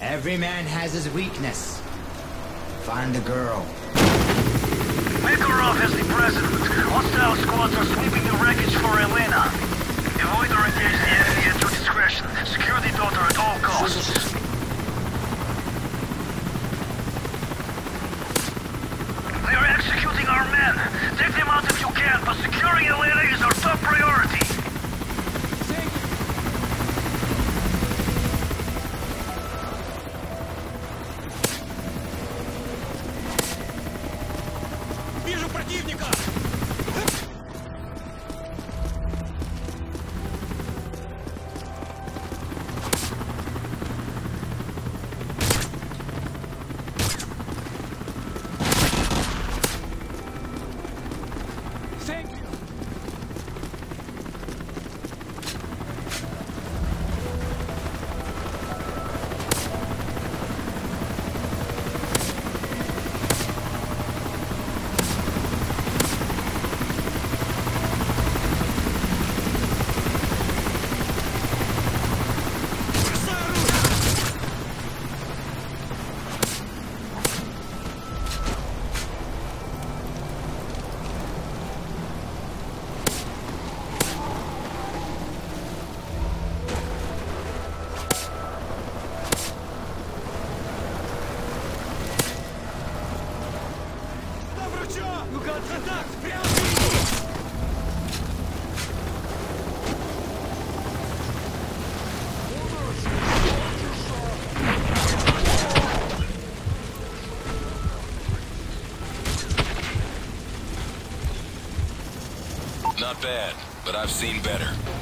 Every man has his weakness. Find the girl. Makarov has the president. Hostile squads are sweeping the wreckage for Elena. Avoid or engage the enemy at your discretion. Secure the daughter at all costs. They are executing our men. Take them out if you can, but securing Elena is our top priority. Вижу противника! Thank you. Ну контакт! Прямо впереди! Not bad, but I've seen better.